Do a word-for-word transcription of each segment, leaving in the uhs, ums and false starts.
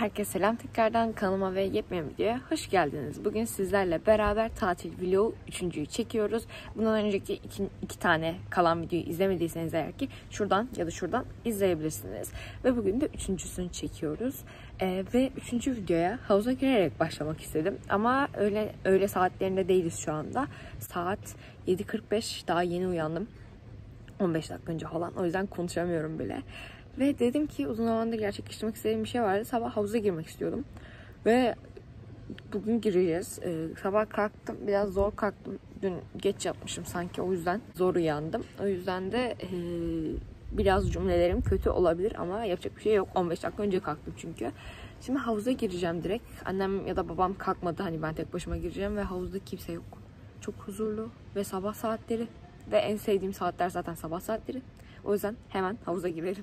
Herkese selam tekrardan kanalıma ve yepyeni videoya hoş geldiniz. Bugün sizlerle beraber tatil vlogu üçüncüyü çekiyoruz. Bundan önceki iki, iki tane kalan videoyu izlemediyseniz eğer ki şuradan ya da şuradan izleyebilirsiniz. Ve bugün de üçüncüsünü çekiyoruz. Ee, ve üçüncü videoya havuza girerek başlamak istedim. Ama öyle öğle saatlerinde değiliz şu anda. Saat yedi kırk beş, daha yeni uyandım. on beş dakika önce falan. O yüzden konuşamıyorum bile. Ve dedim ki uzun zamandır gerçekleştirmek istediğim bir şey vardı. Sabah havuza girmek istiyordum. Ve bugün gireceğiz. Ee, sabah kalktım. Biraz zor kalktım. Dün geç yapmışım sanki. O yüzden zor uyandım. O yüzden de e, biraz cümlelerim kötü olabilir ama yapacak bir şey yok. on beş dakika önce kalktım çünkü. Şimdi havuza gireceğim direkt. Annem ya da babam kalkmadı. Hani ben tek başıma gireceğim ve havuzda kimse yok. Çok huzurlu ve sabah saatleri. Ve en sevdiğim saatler zaten sabah saatleri. O yüzden hemen havuza girelim.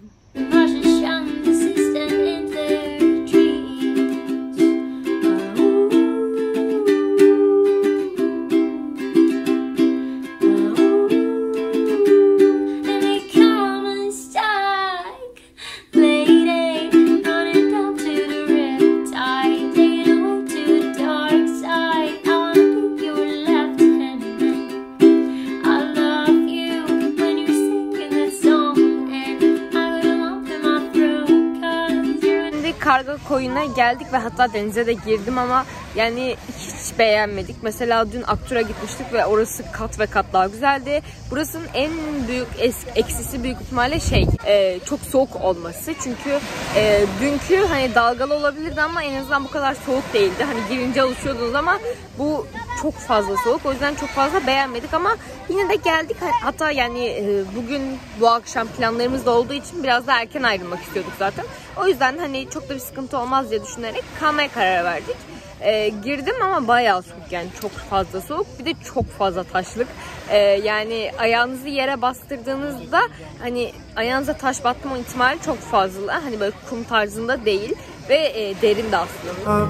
Karga koyuna geldik ve hatta denize de girdim ama yani hiç beğenmedik. Mesela dün Aktur'a gitmiştik ve orası kat ve kat daha güzeldi. Burasının en büyük eksisi büyük ihtimalle şey e, çok soğuk olması. Çünkü e, dünkü hani dalgalı olabilirdi ama en azından bu kadar soğuk değildi. Hani girince alışıyordunuz ama bu çok fazla soğuk. O yüzden çok fazla beğenmedik ama yine de geldik. Hatta yani e, bugün bu akşam planlarımız da olduğu için biraz da erken ayrılmak istiyorduk zaten. O yüzden hani çok da bir sıkıntı olmaz diye düşünerek kalmaya karar verdik. Ee, girdim ama bayağı soğuk, yani çok fazla soğuk. Bir de çok fazla taşlık. Ee, yani ayağınızı yere bastırdığınızda hani ayağınıza taş batma ihtimali çok fazla. Hani böyle kum tarzında değil ve e, derin de aslında.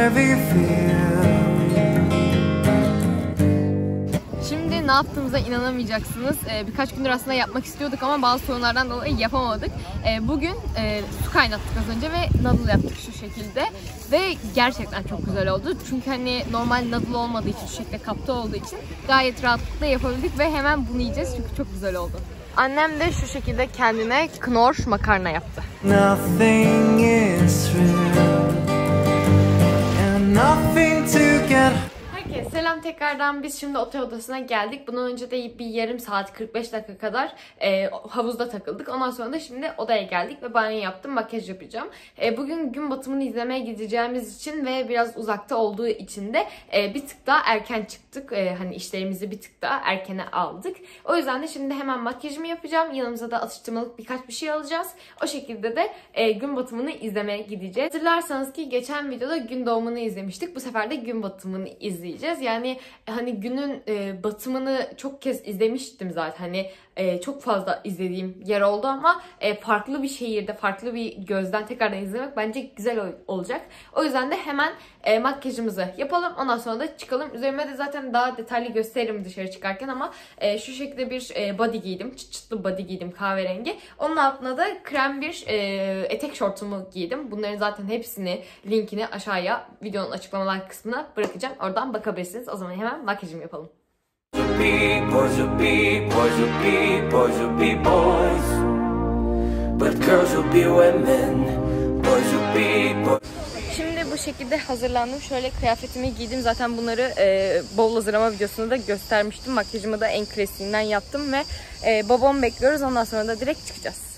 Şimdi ne yaptığımıza inanamayacaksınız. Ee, birkaç gündür aslında yapmak istiyorduk ama bazı sorunlardan dolayı yapamadık. Ee, bugün e, su kaynattık az önce ve noodle yaptık şu şekilde. Ve gerçekten çok güzel oldu. Çünkü hani normal noodle olmadığı için, şu şekilde kapta olduğu için gayet rahatlıkla yapabildik ve hemen bunu yiyeceğiz çünkü çok güzel oldu. Annem de şu şekilde kendine knor makarna yaptı. Nothing is real and nothing to get. Herkese selam tekrardan. Biz şimdi otel odasına geldik. Bundan önce de bir yarım saat kırk beş dakika kadar e, havuzda takıldık. Ondan sonra da şimdi odaya geldik ve banyo yaptım. Makyaj yapacağım. E, bugün gün batımını izlemeye gideceğimiz için ve biraz uzakta olduğu için de e, bir tık daha erken çıktık. E, hani işlerimizi bir tık daha erkene aldık. O yüzden de şimdi hemen makyajımı yapacağım. Yanımıza da atıştırmalık birkaç bir şey alacağız. O şekilde de e, gün batımını izlemeye gideceğiz. Hatırlarsanız ki geçen videoda gün doğumunu izlemiştik. Bu sefer de gün batımını izleyeceğiz. Yani hani günün e, batımını çok kez izlemiştim zaten. Hani e, çok fazla izlediğim yer oldu ama e, farklı bir şehirde, farklı bir gözden tekrardan izlemek bence güzel olacak. O yüzden de hemen e, makyajımızı yapalım. Ondan sonra da çıkalım. Üzerime de zaten daha detaylı gösteririm dışarı çıkarken ama e, şu şekilde bir e, body giydim. Çıt çıtlı body giydim, kahverengi. Onun altına da krem bir e, etek şortumu giydim. Bunların zaten hepsini, linkini aşağıya videonun açıklamalar kısmına bırakacağım. Oradan bakabilirsiniz. O zaman hemen makyajımı yapalım. Boys will be, boys will be, boys will be boys. But girls will be women. Boys will be boys. Şimdi bu şekilde hazırlandım. Şöyle kıyafetimi giydim. Zaten bunları e, bavul hazırlama videosunda da göstermiştim. Makyajımı da en klasiğinden yaptım ve e, babamı bekliyoruz. Ondan sonra da direkt çıkacağız.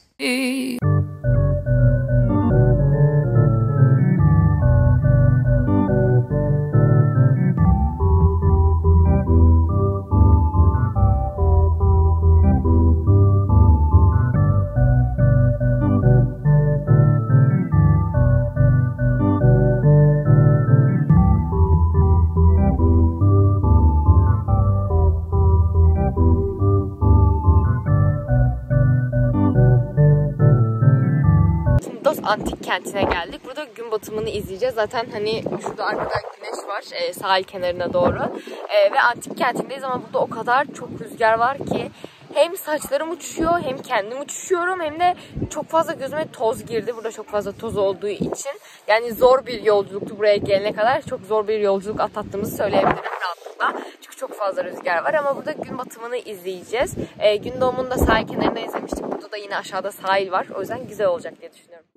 Antik kentine geldik. Burada gün batımını izleyeceğiz. Zaten hani şurada arkada güneş var e, sahil kenarına doğru. E, ve antik kentindeyiz ama burada o kadar çok rüzgar var ki hem saçlarım uçuşuyor hem kendim uçuşuyorum hem de çok fazla gözüme toz girdi. Burada çok fazla toz olduğu için. Yani zor bir yolculuktu buraya gelene kadar. Çok zor bir yolculuk atlattığımızı söyleyebilirim rahatlıkla. Çünkü çok fazla rüzgar var ama burada gün batımını izleyeceğiz. E, gün doğumunu da sahil kenarında izlemiştik. Burada da yine aşağıda sahil var. O yüzden güzel olacak diye düşünüyorum.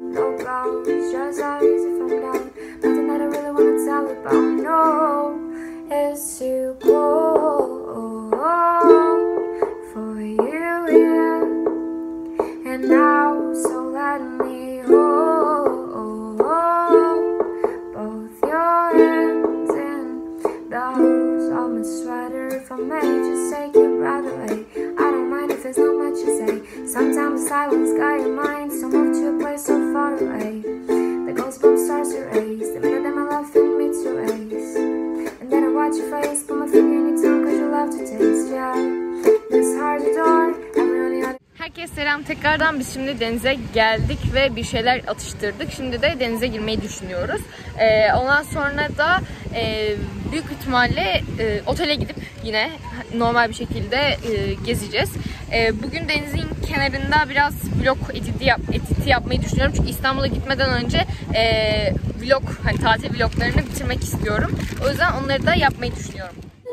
Sometimes the silence got your mind so moved to a place so far away. The goosebumps starts to raise the minute that my love in meets your waist. And then I watch your face, put my finger in your tongue cause you love to taste, yeah. This heart adore, everyone the other. Herkese selam tekrardan. Biz şimdi denize geldik ve bir şeyler atıştırdık. Şimdi de denize girmeyi düşünüyoruz. Ee, ondan sonra da e, büyük ihtimalle e, otele gidip yine normal bir şekilde e, gezeceğiz. E, bugün denizin kenarında biraz vlog editi, yap, editi yapmayı düşünüyorum. Çünkü İstanbul'a gitmeden önce e, vlog, hani tatil vloglarını bitirmek istiyorum. O yüzden onları da yapmayı düşünüyorum.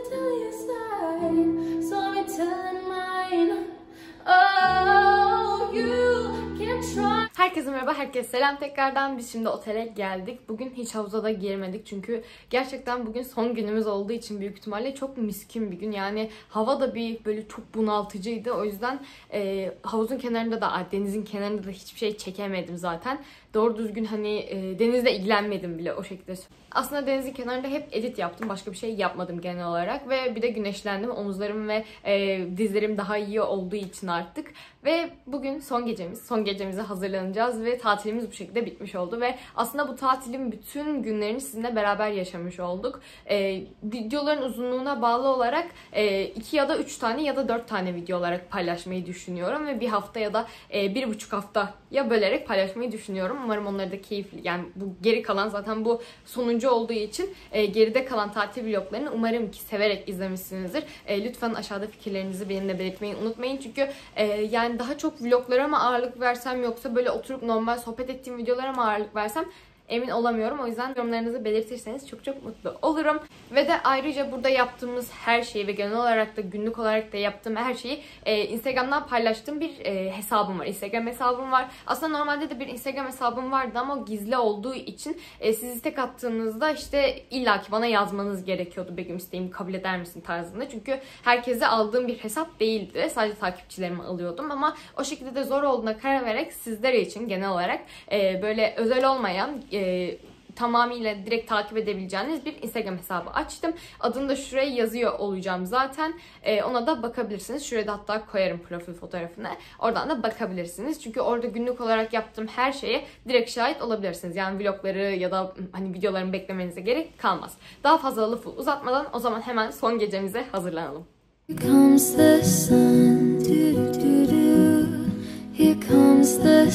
Herkese merhaba, herkese selam tekrardan. Biz şimdi otele geldik. Bugün hiç havuza da girmedik çünkü gerçekten bugün son günümüz olduğu için büyük ihtimalle çok miskin bir gün. Yani hava da bir böyle çok bunaltıcıydı. O yüzden e, havuzun kenarında da, denizin kenarında da hiçbir şey çekemedim zaten. Doğru düzgün hani e, denizle ilgilenmedim bile o şekilde. Aslında denizin kenarında hep edit yaptım. Başka bir şey yapmadım genel olarak. Ve bir de güneşlendim. Omuzlarım ve e, dizlerim daha iyi olduğu için artık. Ve bugün son gecemiz. Son gecemize hazırlanacağız ve tatilimiz bu şekilde bitmiş oldu. Ve aslında bu tatilin bütün günlerini sizinle beraber yaşamış olduk. E, videoların uzunluğuna bağlı olarak e, iki ya da üç tane ya da dört tane video olarak paylaşmayı düşünüyorum. Ve bir hafta ya da e, bir buçuk haftaya bölerek paylaşmayı düşünüyorum. Umarım onları da keyifli, yani bu geri kalan zaten bu sonuncu olduğu için e, geride kalan tatil vloglarını umarım ki severek izlemişsinizdir. E, lütfen aşağıda fikirlerinizi benimle belirtmeyi unutmayın. Çünkü e, yani daha çok vloglara mı ağırlık versem yoksa böyle oturup normal sohbet ettiğim videolara mı ağırlık versem emin olamıyorum. O yüzden yorumlarınızı belirtirseniz çok çok mutlu olurum. Ve de ayrıca burada yaptığımız her şeyi ve genel olarak da günlük olarak da yaptığım her şeyi e, Instagram'dan paylaştığım bir e, hesabım var. Instagram hesabım var. Aslında normalde de bir Instagram hesabım vardı ama o gizli olduğu için e, siz istek attığınızda işte illaki bana yazmanız gerekiyordu. Begüm isteğimi kabul eder misin tarzında. Çünkü herkese aldığım bir hesap değildi. Sadece takipçilerimi alıyordum ama o şekilde de zor olduğuna karar vererek sizler için genel olarak e, böyle özel olmayan E, tamamıyla direkt takip edebileceğiniz bir Instagram hesabı açtım. Adını da şuraya yazıyor olacağım zaten. E, ona da bakabilirsiniz. Şuraya da hatta koyarım profil fotoğrafını. Oradan da bakabilirsiniz. Çünkü orada günlük olarak yaptığım her şeye direkt şahit olabilirsiniz. Yani vlogları ya da hani videolarımı beklemenize gerek kalmaz. Daha fazla lafı uzatmadan o zaman hemen son gecemize hazırlanalım. Here comes the sun, do do do. Here comes the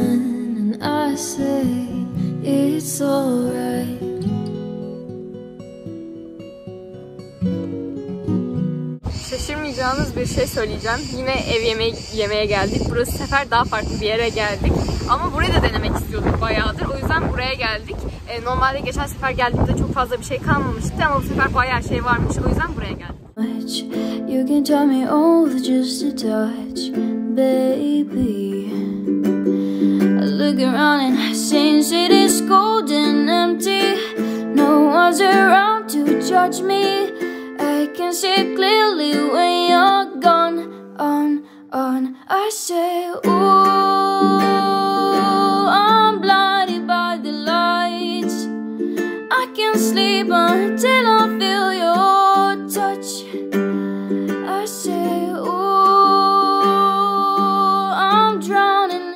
sun, and I say it's alright. Şaşırmayacağınız bir şey söyleyeceğim. Yine ev yemeği yemeye geldik. Burası sefer daha farklı bir yere geldik. Ama burayı da denemek istiyorduk bayağıdır. O yüzden buraya geldik. Ee, normalde geçen sefer geldiğimde çok fazla bir şey kalmamıştı ama bu sefer bayağı şey varmış. O yüzden buraya geldik. You can tell me all just a touch, baby. Look around and since it is cold and empty, no one's around to judge me. I can see clearly when you're gone, on, on. I say, ooh, I'm blinded by the lights. I can't sleep until I feel your touch. I say, ooh, I'm drowning.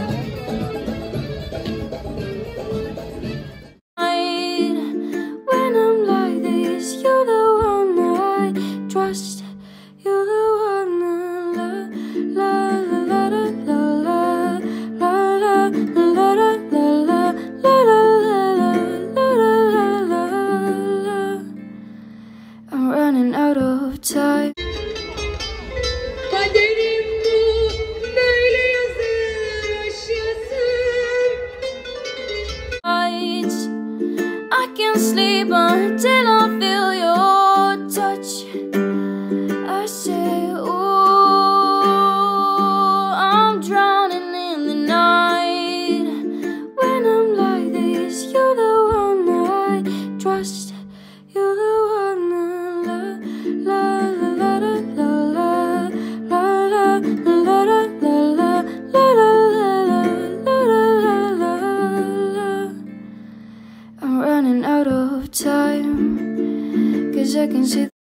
When until I feel your touch. I say, ooh, I'm drowning in the night. When I'm like this, you're the one I trust. You're the one I love. La la la la la la la la la la la la la la. I'm running out of time, 'cause I can see